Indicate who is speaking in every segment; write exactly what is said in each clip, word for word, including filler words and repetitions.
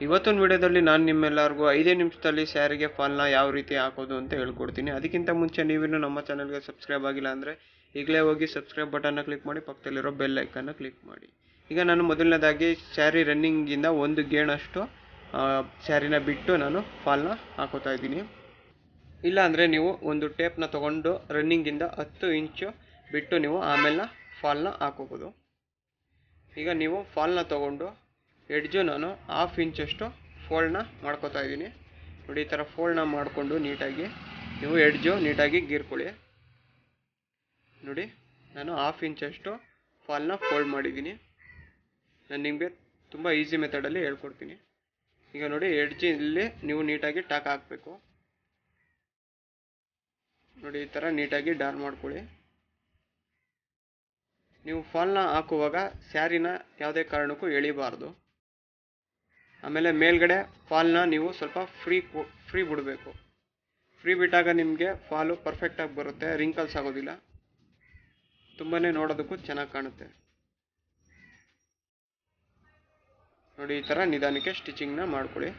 Speaker 1: ಇವತ್ತಿನ ವಿಡಿಯೋದಲ್ಲಿ ನಾನು ನಿಮ್ಮೆಲ್ಲರಿಗೂ ಐದೇ ನಿಮಿಷದಲ್ಲಿ ಸ್ಯಾರಿಗೆ ಫಾಲ್ನ ಯಾವ ರೀತಿ ಹಾಕೋದು ಅಂತ ಹೇಳ್ಕೊಡ್ತೀನಿ. ಅದಕ್ಕಿಂತ ಮುಂಚೆ ನೀವಿನ್ನು ನಮ್ಮ ಚಾನಲ್ಗೆ ಸಬ್ಸ್ಕ್ರೈಬ್ ಆಗಿಲ್ಲ ಅಂದರೆ ಈಗಲೇ ಹೋಗಿ ಸಬ್ಸ್ಕ್ರೈಬ್ ಬಟನ್ನ ಕ್ಲಿಕ್ ಮಾಡಿ, ಪಕ್ಕದಲ್ಲಿರೋ ಬೆಲ್ ಐಕನ್ನ ಕ್ಲಿಕ್ ಮಾಡಿ. ಈಗ ನಾನು ಮೊದಲನೇದಾಗಿ ಸ್ಯಾರಿ ರನ್ನಿಂಗಿಂದ ಒಂದು ಗೇಣಷ್ಟು ಸ್ಯಾರಿನ ಬಿಟ್ಟು ನಾನು ಫಾಲ್ನ ಹಾಕೋತಾ ಇದ್ದೀನಿ. ಇಲ್ಲ ಅಂದರೆ ನೀವು ಒಂದು ಟೇಪ್ನ ತೊಗೊಂಡು ರನ್ನಿಂಗಿಂದ ಹತ್ತು ಇಂಚು ಬಿಟ್ಟು ನೀವು ಆಮೇಲೆ ಫಾಲ್ನ ಹಾಕೋಬೋದು. ಈಗ ನೀವು ಫಾಲ್ನ ತೊಗೊಂಡು ಎಡ್ಜು ನಾನು ಹಾಫ್ ಇಂಚಷ್ಟು ಫೋಲ್ಡ್ನ ಮಾಡ್ಕೋತಾ ಇದ್ದೀನಿ. ನೋಡಿ, ಈ ಥರ ಫೋಲ್ಡ್ನ ಮಾಡಿಕೊಂಡು ನೀಟಾಗಿ ನೀವು ಎಡ್ಜು ನೀಟಾಗಿ ಗೀರ್ಕೊಳ್ಳಿ. ನೋಡಿ, ನಾನು ಹಾಫ್ ಇಂಚಷ್ಟು ಫಾಲ್ನ ಫೋಲ್ಡ್ ಮಾಡಿದ್ದೀನಿ. ನಾನು ನಿಮಗೆ ತುಂಬ ಈಸಿ ಮೆಥಡಲ್ಲಿ ಹೇಳ್ಕೊಡ್ತೀನಿ. ಈಗ ನೋಡಿ, ಎಡ್ಜಲ್ಲಿ ನೀವು ನೀಟಾಗಿ ಟಾಕ್ ಹಾಕಬೇಕು. ನೋಡಿ, ಈ ಥರ ನೀಟಾಗಿ ಡಾರ್ ಮಾಡ್ಕೊಳ್ಳಿ. ನೀವು ಫಾಲ್ನ ಹಾಕುವಾಗ ಸ್ಯಾರಿನ ಯಾವುದೇ ಕಾರಣಕ್ಕೂ ಎಳಿಬಾರ್ದು. ಆಮೇಲೆ ಮೇಲ್ಗಡೆ ಫಾಲ್ನ ನೀವು ಸ್ವಲ್ಪ ಫ್ರೀ ಫ್ರೀ ಬಿಡಬೇಕು. ಫ್ರೀ ಬಿಟ್ಟಾಗ ನಿಮಗೆ ಫಾಲು ಪರ್ಫೆಕ್ಟಾಗಿ ಬರುತ್ತೆ, ರಿಂಕಲ್ಸ್ ಆಗೋದಿಲ್ಲ, ತುಂಬಾ ನೋಡೋದಕ್ಕೂ ಚೆನ್ನಾಗಿ ಕಾಣುತ್ತೆ. ನೋಡಿ, ಈ ಥರ ನಿಧಾನಕ್ಕೆ ಸ್ಟಿಚಿಂಗ್ನ ಮಾಡ್ಕೊಳ್ಳಿ.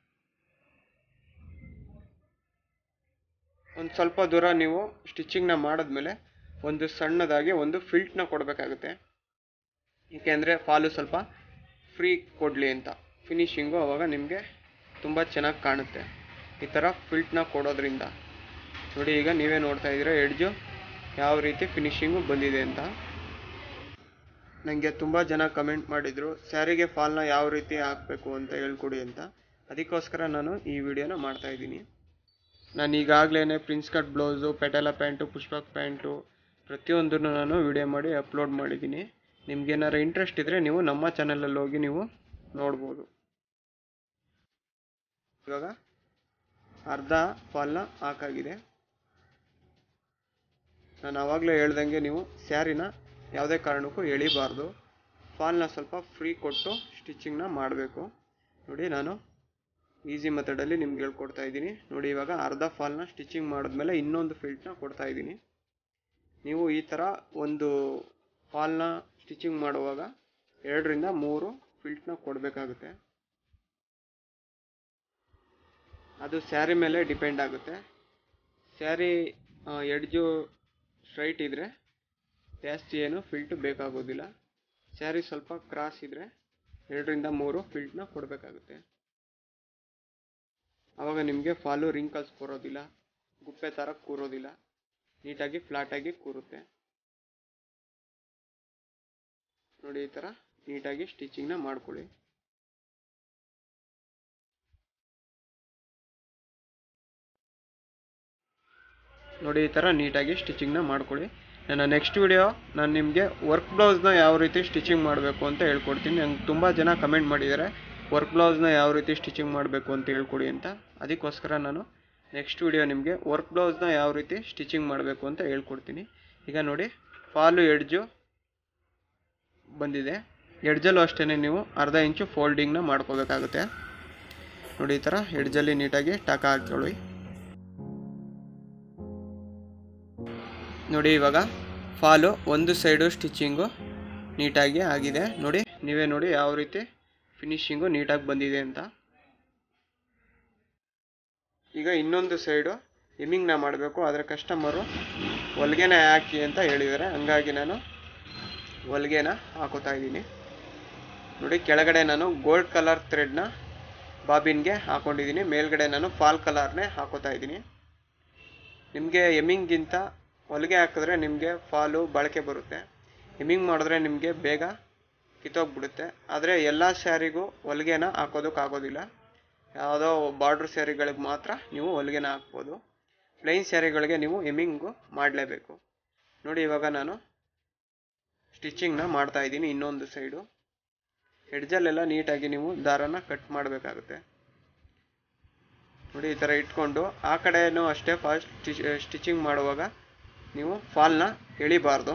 Speaker 1: ಒಂದು ಸ್ವಲ್ಪ ದೂರ ನೀವು ಸ್ಟಿಚಿಂಗ್ನ ಮಾಡಿದ್ಮೇಲೆ ಒಂದು ಸಣ್ಣದಾಗಿ ಒಂದು ಫಿಲ್ಟ್ನ ಕೊಡಬೇಕಾಗುತ್ತೆ. ಏಕೆಂದರೆ ಫಾಲು ಸ್ವಲ್ಪ ಫ್ರೀ ಕೊಡಲಿ ಅಂತ. ಫಿನಿಶಿಂಗು ಆವಾಗ ನಿಮಗೆ ತುಂಬ ಚೆನ್ನಾಗಿ ಕಾಣುತ್ತೆ ಈ ಥರ ಫಿಲ್ಟ್ನ ಕೊಡೋದ್ರಿಂದ. ನೋಡಿ, ಈಗ ನೀವೇ ನೋಡ್ತಾ ಇದ್ದೀರಾ ಎಡ್ಜು ಯಾವ ರೀತಿ ಫಿನಿಶಿಂಗು ಬಂದಿದೆ ಅಂತ. ನನಗೆ ತುಂಬ ಜನ ಕಮೆಂಟ್ ಮಾಡಿದರು ಸ್ಯಾರಿಗೆ ಫಾಲ್ನ ಯಾವ ರೀತಿ ಹಾಕಬೇಕು ಅಂತ ಹೇಳ್ಕೊಡಿ ಅಂತ. ಅದಕ್ಕೋಸ್ಕರ ನಾನು ಈ ವಿಡಿಯೋನ ಮಾಡ್ತಾಯಿದ್ದೀನಿ. ನಾನು ಈಗಾಗಲೇ prince cut blouse, petal pant, ಪುಷ್ಪಕ್ ಪ್ಯಾಂಟು ಪ್ರತಿಯೊಂದನ್ನು ನಾನು ವಿಡಿಯೋ ಮಾಡಿ ಅಪ್ಲೋಡ್ ಮಾಡಿದ್ದೀನಿ. ನಿಮ್ಗೇನಾರು ಇಂಟ್ರೆಸ್ಟ್ ಇದ್ದರೆ ನೀವು ನಮ್ಮ ಚಾನಲಲ್ಲಿ ಹೋಗಿ ನೀವು ನೋಡ್ಬೋದು. ಇವಾಗ ಅರ್ಧ ಫಾಲ್ನ ಹಾಕಾಗಿದೆ. ನಾನು ಆವಾಗಲೇ ಹೇಳ್ದಂಗೆ ನೀವು ಸ್ಯಾರಿನ ಯಾವುದೇ ಕಾರಣಕ್ಕೂ ಎಳಿಬಾರ್ದು. ಫಾಲ್ನ ಸ್ವಲ್ಪ ಫ್ರೀ ಕೊಟ್ಟು ಸ್ಟಿಚಿಂಗ್ನ ಮಾಡಬೇಕು. ನೋಡಿ, ನಾನು ಈಸಿ ಮೆಥಡಲ್ಲಿ ನಿಮ್ಗೆ ಹೇಳ್ಕೊಡ್ತಾ ಇದ್ದೀನಿ. ನೋಡಿ, ಇವಾಗ ಅರ್ಧ ಫಾಲ್ನ ಸ್ಟಿಚಿಂಗ್ ಮಾಡಿದ್ಮೇಲೆ ಇನ್ನೊಂದು ಫಿಲ್ಟ್ನ ಕೊಡ್ತಾ ಇದ್ದೀನಿ. ನೀವು ಈ ಥರ ಒಂದು ಫಾಲ್ನ ಸ್ಟಿಚಿಂಗ್ ಮಾಡುವಾಗ ಎರಡರಿಂದ ಮೂರು ಫಿಲ್ಟ್ನ ಕೊಡಬೇಕಾಗುತ್ತೆ. ಅದು ಸ್ಯಾರಿ ಮೇಲೆ ಡಿಪೆಂಡ್ ಆಗುತ್ತೆ. ಸ್ಯಾರಿ ಎಡ್ಜು ಸ್ಟ್ರೈಟ್ ಇದ್ದರೆ ಜಾಸ್ತಿ ಏನು ಫಿಲ್ಟು ಬೇಕಾಗೋದಿಲ್ಲ. ಸ್ಯಾರಿ ಸ್ವಲ್ಪ ಕ್ರಾಸ್ ಇದ್ದರೆ ಎರಡರಿಂದ ಮೂರು ಫಿಲ್ಟ್ನ ಕೊಡಬೇಕಾಗುತ್ತೆ. ಆವಾಗ ನಿಮಗೆ ಫಾಲು ರಿಂಕಲ್ಸ್ ಬರೋದಿಲ್ಲ, ಗುಪ್ಪೆ ಥರ ಕೂರೋದಿಲ್ಲ, ನೀಟಾಗಿ ಫ್ಲಾಟಾಗಿ ಕೂರುತ್ತೆ. ನೋಡಿ, ಈ ಥರ ನೀಟಾಗಿ ಸ್ಟಿಚಿಂಗ್ನ ಮಾಡ್ಕೊಳ್ಳಿ. ನೋಡಿ, ಈ ಥರ ನೀಟಾಗಿ ಸ್ಟಿಚಿಂಗ್ನ ಮಾಡ್ಕೊಳ್ಳಿ. ನನ್ನ ನೆಕ್ಸ್ಟ್ ವಿಡಿಯೋ ನಾನು ನಿಮಗೆ ವರ್ಕ್ ಬ್ಲೌಸ್ನ ಯಾವ ರೀತಿ ಸ್ಟಿಚಿಂಗ್ ಮಾಡಬೇಕು ಅಂತ ಹೇಳ್ಕೊಡ್ತೀನಿ. ನಂಗೆ ತುಂಬ ಜನ ಕಮೆಂಟ್ ಮಾಡಿದ್ದಾರೆ ವರ್ಕ್ ಬ್ಲೌಸ್ನ ಯಾವ ರೀತಿ ಸ್ಟಿಚಿಂಗ್ ಮಾಡಬೇಕು ಅಂತ ಹೇಳ್ಕೊಡಿ ಅಂತ. ಅದಕ್ಕೋಸ್ಕರ ನಾನು ನೆಕ್ಸ್ಟ್ ವಿಡಿಯೋ ನಿಮಗೆ ವರ್ಕ್ ಬ್ಲೌಸ್ನ ಯಾವ ರೀತಿ ಸ್ಟಿಚಿಂಗ್ ಮಾಡಬೇಕು ಅಂತ ಹೇಳ್ಕೊಡ್ತೀನಿ. ಈಗ ನೋಡಿ, ಫಾಲು ಎಡ್ಜು ಬಂದಿದೆ. ಎಡ್ಜಲ್ಲೂ ಅಷ್ಟೇ ನೀವು ಅರ್ಧ ಇಂಚು ಫೋಲ್ಡಿಂಗ್ನ ಮಾಡ್ಕೋಬೇಕಾಗುತ್ತೆ. ನೋಡಿ, ಈ ಥರ ಎಡ್ಜಲ್ಲಿ ನೀಟಾಗಿ ಟಾಕ ಹಾಕೊಳ್ಳಿ. ನೋಡಿ, ಇವಾಗ ಫಾಲು ಒಂದು ಸೈಡು ಸ್ಟಿಚಿಂಗು ನೀಟಾಗಿ ಆಗಿದೆ. ನೋಡಿ, ನೀವೇ ನೋಡಿ ಯಾವ ರೀತಿ ಫಿನಿಶಿಂಗು ನೀಟಾಗಿ ಬಂದಿದೆ ಅಂತ. ಈಗ ಇನ್ನೊಂದು ಸೈಡು ಎಮ್ಮಿಂಗ್ನ ಮಾಡಬೇಕು. ಆದರೆ ಕಸ್ಟಮರು ಹೊಲಿಗೆನ ಹಾಕಿ ಅಂತ ಹೇಳಿದ್ದಾರೆ, ಹಂಗಾಗಿ ನಾನು ಹೊಲಿಗೆನ ಹಾಕೋತಾ ಇದ್ದೀನಿ. ನೋಡಿ, ಕೆಳಗಡೆ ನಾನು ಗೋಲ್ಡ್ ಕಲರ್ ಥ್ರೆಡ್ನ ಬಾಬಿನ್ಗೆ ಹಾಕೊಂಡಿದ್ದೀನಿ, ಮೇಲ್ಗಡೆ ನಾನು ಫಾಲ್ ಕಲರ್ನೇ ಹಾಕೋತಾ ಇದ್ದೀನಿ. ನಿಮಗೆ ಎಮ್ಮಿಂಗಿಂತ ಹೊಲಿಗೆ ಹಾಕಿದ್ರೆ ನಿಮಗೆ ಫಾಲು ಬಳಕೆ ಬರುತ್ತೆ. ಎಮ್ಮಿಂಗ್ ಮಾಡಿದ್ರೆ ನಿಮಗೆ ಬೇಗ ಕಿತ್ತೋಗ್ಬಿಡುತ್ತೆ. ಆದರೆ ಎಲ್ಲ ಸ್ಯಾರಿಗೂ ಹೊಲಿಗೆನ ಹಾಕೋದಕ್ಕಾಗೋದಿಲ್ಲ. ಯಾವುದೋ ಬಾರ್ಡ್ರ್ ಸ್ಯಾರಿಗಳಿಗೆ ಮಾತ್ರ ನೀವು ಹೊಲಿಗೆನ ಹಾಕ್ಬೋದು. ಪ್ಲೈನ್ ಸ್ಯಾರಿಗಳಿಗೆ ನೀವು ಎಮ್ಮಿಂಗು ಮಾಡಲೇಬೇಕು. ನೋಡಿ, ಇವಾಗ ನಾನು ಸ್ಟಿಚಿಂಗ್ನ ಮಾಡ್ತಾ ಇದ್ದೀನಿ. ಇನ್ನೊಂದು ಸೈಡು ಎಡ್ಜಲ್ಲೆಲ್ಲ ನೀಟಾಗಿ ನೀವು ದಾರನ ಕಟ್ ಮಾಡಬೇಕಾಗುತ್ತೆ. ನೋಡಿ, ಈ ಥರ ಇಟ್ಕೊಂಡು ಆ ಕಡೆಯೂ ಅಷ್ಟೇ ಫಾಸ್ಟ್ ಸ್ಟಿಚಿಂಗ್ ಮಾಡುವಾಗ ನೀವು ಫಾಲ್ನ ಎಳಿಬಾರ್ದು.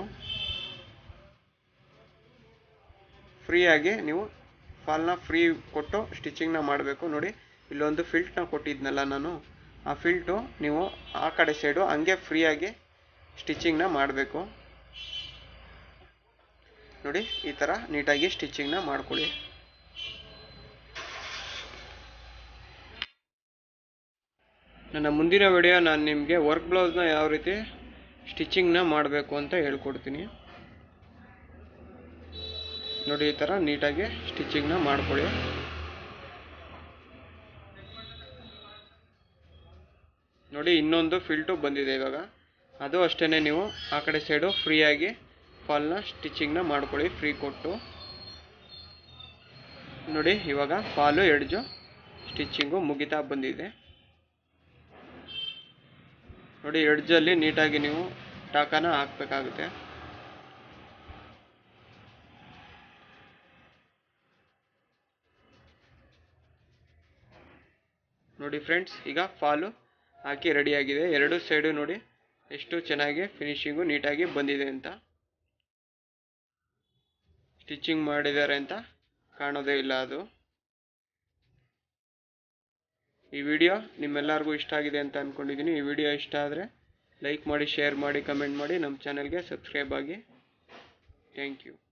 Speaker 1: ಫ್ರೀಯಾಗಿ ನೀವು ಫಾಲ್ನ ಫ್ರೀ ಕೊಟ್ಟು ಸ್ಟಿಚಿಂಗ್ನ ಮಾಡಬೇಕು. ನೋಡಿ, ಇಲ್ಲೊಂದು ಫಿಲ್ಟ್ನ ಕೊಟ್ಟಿದ್ನಲ್ಲ ನಾನು, ಆ ಫಿಲ್ಟು ನೀವು ಆ ಕಡೆ ಸೈಡು ಹಂಗೆ ಫ್ರೀಯಾಗಿ ಸ್ಟಿಚಿಂಗ್ನ ಮಾಡಬೇಕು. ನೋಡಿ, ಈ ಥರ ನೀಟಾಗಿ ಸ್ಟಿಚಿಂಗ್ನ ಮಾಡ್ಕೊಳ್ಳಿ. ನನ್ನ ಮುಂದಿನ ವಿಡಿಯೋ ನಾನು ನಿಮಗೆ ವರ್ಕ್ ಬ್ಲೌಸ್ನ ಯಾವ ರೀತಿ ಸ್ಟಿಚಿಂಗ್ನ ಮಾಡಬೇಕು ಅಂತ ಹೇಳ್ಕೊಡ್ತೀನಿ. ನೋಡಿ ಈ ಥರ ನೀಟಾಗಿ ಸ್ಟಿಚಿಂಗ್ನ ಮಾಡ್ಕೊಳ್ಳಿ. ನೋಡಿ ಇನ್ನೊಂದು ಫಿಲ್ಟು ಬಂದಿದೆ ಇವಾಗ, ಅದು ಅಷ್ಟೇ. ನೀವು ಆ ಕಡೆ ಸೈಡು ಫ್ರೀಯಾಗಿ ಫಾಲ್ನ ಸ್ಟಿಚಿಂಗ್ನ ಮಾಡ್ಕೊಳ್ಳಿ ಫ್ರೀ ಕೊಟ್ಟು. ನೋಡಿ ಇವಾಗ ಫಾಲು ಎಡ್ಜು ಸ್ಟಿಚಿಂಗು ಮುಗಿತಾ ಬಂದಿದೆ. ನೋಡಿ ಎಡ್ಜಲ್ಲಿ ನೀಟಾಗಿ ನೀವು ಟಾಕನ ಹಾಕಬೇಕಾಗುತ್ತೆ. ನೋಡಿ ಫ್ರೆಂಡ್ಸ್, ಈಗ ಫಾಲು ಹಾಕಿ ರೆಡಿಯಾಗಿದೆ. ಎರಡು ಸೈಡು ನೋಡಿ ಎಷ್ಟು ಚೆನ್ನಾಗಿ ಫಿನಿಶಿಂಗು ನೀಟಾಗಿ ಬಂದಿದೆ ಅಂತ. ಸ್ಟಿಚಿಂಗ್ ಮಾಡಿದ್ದಾರೆ ಅಂತ ಕಾಣೋದೇ ಇಲ್ಲ ಅದು. ಈ ವಿಡಿಯೋ ನಿಮ್ಮೆಲ್ಲರಿಗೂ ಇಷ್ಟ ಆಗಿದೆ ಅಂತ ಅಂದ್ಕೊಂಡಿದ್ದೀನಿ. ಈ ವಿಡಿಯೋ ಇಷ್ಟ ಆದರೆ ಲೈಕ್ ಮಾಡಿ, ಶೇರ್ ಮಾಡಿ, ಕಮೆಂಟ್ ಮಾಡಿ, ನಮ್ಮ ಚಾನಲ್ಗೆ ಸಬ್ಸ್ಕ್ರೈಬ್ ಆಗಿ. Thank you.